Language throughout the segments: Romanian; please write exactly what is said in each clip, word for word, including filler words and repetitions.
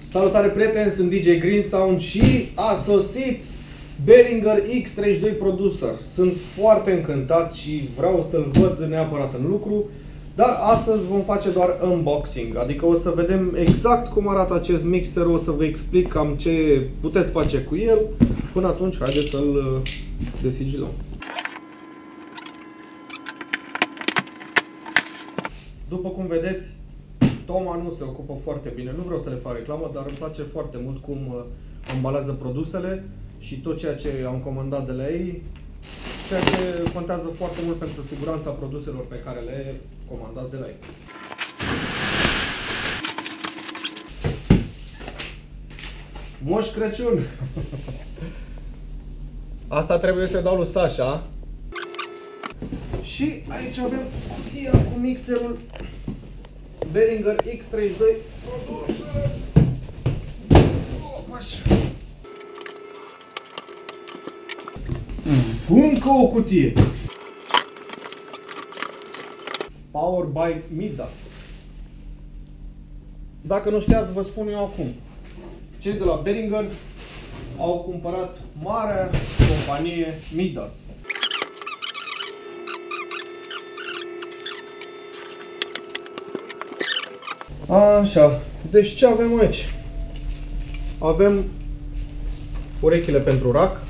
Salutare prieteni, sunt D J Green Sound și a sosit Behringer X treizeci și doi Producer. Sunt foarte încântat și vreau să-l văd neapărat în lucru, dar astăzi vom face doar unboxing, adică o să vedem exact cum arată acest mixer, o să vă explic cam ce puteți face cu el. Până atunci, haideți să-l desigilăm. După cum vedeți, Toma nu se ocupă foarte bine, nu vreau să le fac reclamă, dar îmi place foarte mult cum ambalează produsele și tot ceea ce am comandat de la ei, ceea ce contează foarte mult pentru siguranța produselor pe care le comandați de la ei. Moș Crăciun! Asta trebuie să dau lui Sasha. Și aici avem cutia cu mixerul Behringer X treizeci și doi Producer. Încă o cutie. Power by Midas. Dacă nu știați, vă spun eu acum. Cei de la Behringer au cumpărat marea companie Midas. Așa, deci ce avem aici? Avem urechile pentru rack.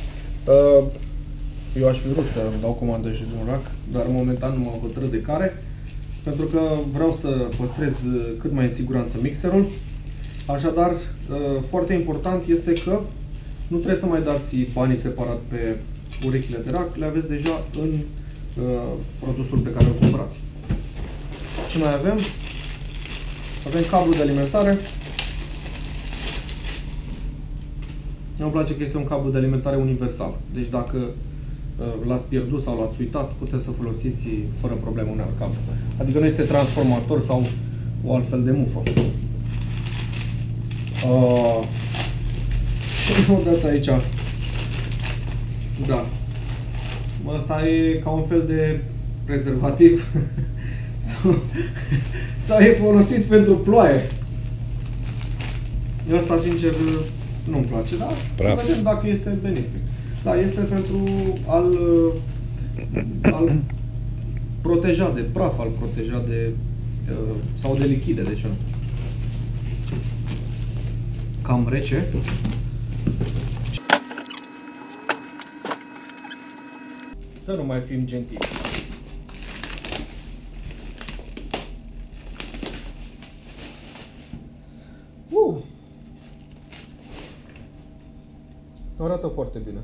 Eu aș fi vrut să îmi dau comandă și de un rack, dar momentan nu m-am hotărât de care, pentru că vreau să păstrez cât mai în siguranță mixerul. Așadar, foarte important este că nu trebuie să mai dați banii separat pe urechile de rack, le aveți deja în produsul pe care îl cumpărați. Ce mai avem? Avem cablu de alimentare. Îmi place că este un cablu de alimentare universal. Deci dacă l-ați pierdut sau l-ați uitat, puteți să folosiți fără problemă un alt cablu. Adică nu este transformator sau o altfel de mufă. Uh, și o dată aici. Da. Asta e ca un fel de prezervativ. sau, sau e folosit pentru ploaie. Eu asta, sincer, nu-mi place, dar Praf. Să vedem dacă este benefic. Da, este pentru al, al proteja de praf, al proteja de sau de lichide, de ce nu? Cam rece. Să nu mai fim gentili. Uh! Arată foarte bine.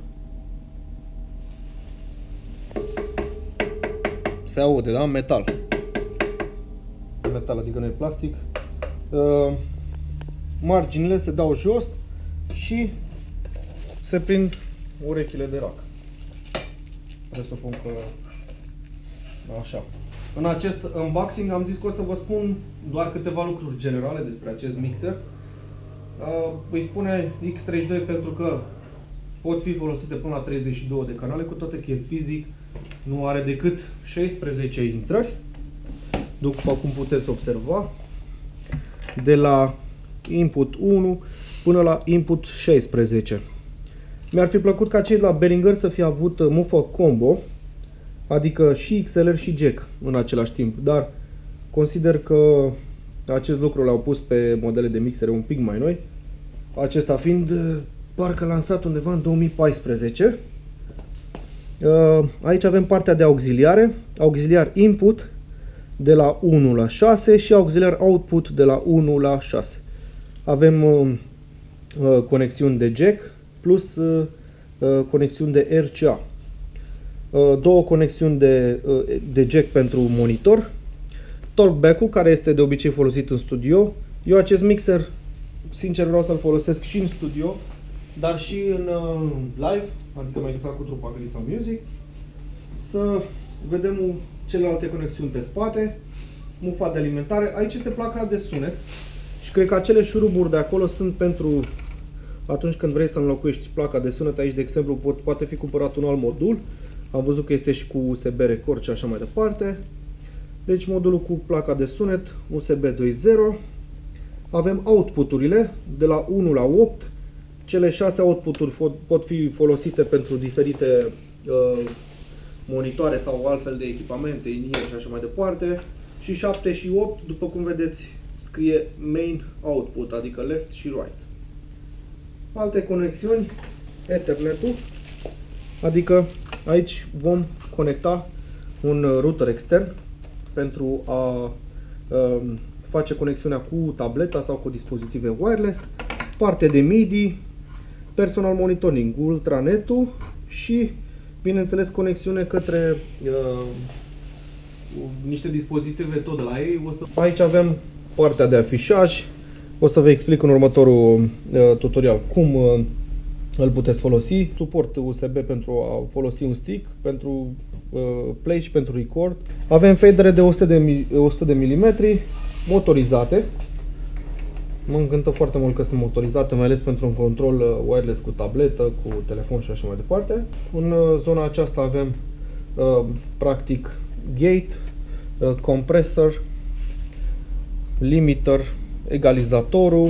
Se aude, da? Metal. Metal, adică nu e plastic. Uh, marginile se dau jos și se prind urechile de rack. Presupun că așa. În acest unboxing am zis că o să vă spun doar câteva lucruri generale despre acest mixer. Uh, îi spune X treizeci și doi pentru că pot fi folosite până la treizeci și două de canale, cu toate că e fizic, nu are decât șaisprezece intrări, după cum puteți observa, de la input unu până la input șaisprezece. Mi-ar fi plăcut ca cei de la Behringer să fie avut mufă combo, adică și X L R și jack în același timp, dar consider că acest lucru l-au pus pe modele de mixere un pic mai noi, acesta fiind parcă lansat undeva în două mii paisprezece. Aici avem partea de auxiliare, auxiliar input de la unu la șase și auxiliar output de la unu la șase. Avem conexiuni de jack plus conexiuni de R C A. Două conexiuni de, de jack pentru monitor. Talkback-ul, care este de obicei folosit în studio. Eu acest mixer, sincer, vreau să-l folosesc și în studio, dar și în uh, live, adică mai exact cu trupa Green Sound Music. Să vedem celelalte conexiuni pe spate, mufa de alimentare. Aici este placa de sunet și cred că acele șuruburi de acolo sunt pentru atunci când vrei să înlocuiești placa de sunet. Aici, de exemplu, pot, poate fi cumpărat un alt modul. Am văzut că este și cu U S B record și așa mai departe. Deci modulul cu placa de sunet U S B doi punct zero. avem output-urile de la unu la opt. Cele șase output-uri pot fi folosite pentru diferite uh, monitoare sau altfel de echipamente, in-ear și așa mai departe. Și șapte și opt, după cum vedeți, scrie main output, adică left și right. Alte conexiuni, Ethernet-ul, adică aici vom conecta un router extern pentru a uh, face conexiunea cu tableta sau cu dispozitive wireless, parte de MIDI, personal monitoring, ultranet-ul și, bineînțeles, conexiune către uh, niște dispozitive tot de la ei. O să... Aici avem partea de afișaj. O să vă explic în următorul uh, tutorial cum uh, îl puteți folosi. Suport U S B pentru a folosi un stick, pentru uh, play și pentru record. Avem fadere de o sută de milimetri, motorizate. Mă încântă foarte mult că sunt motorizate, mai ales pentru un control wireless cu tabletă, cu telefon și așa mai departe. În zona aceasta avem uh, practic gate, uh, compresor, limiter, egalizatorul,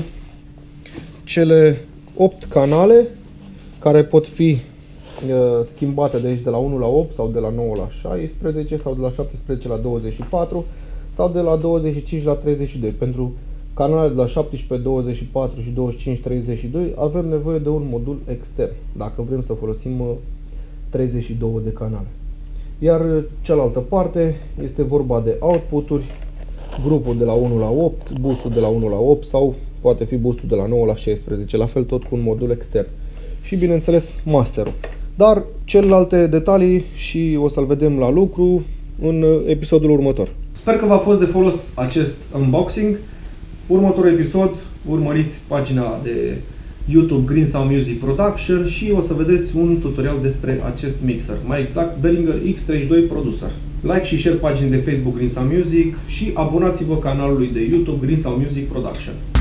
cele opt canale care pot fi uh, schimbate de aici de la unu la opt sau de la nouă la șaisprezece sau de la șaptesprezece la douăzeci și patru sau de la douăzeci și cinci la treizeci și doi. Pentru canalele de la șaptesprezece, douăzeci și patru și douăzeci și cinci, treizeci și doi avem nevoie de un modul extern dacă vrem să folosim treizeci și doi de canale. Iar cealaltă parte este vorba de output-uri, grupul de la unu la opt, busul de la unu la opt sau poate fi busul de la nouă la șaisprezece, la fel tot cu un modul extern. Și bineînțeles masterul. Dar celelalte detalii și o să-l vedem la lucru în episodul următor. Sper că v-a fost de folos acest unboxing. Următorul episod, urmăriți pagina de YouTube Green Sound Music Production și o să vedeți un tutorial despre acest mixer, mai exact Behringer X treizeci și doi Producer. Like și share paginii de Facebook Green Sound Music și abonați-vă canalului de YouTube Green Sound Music Production.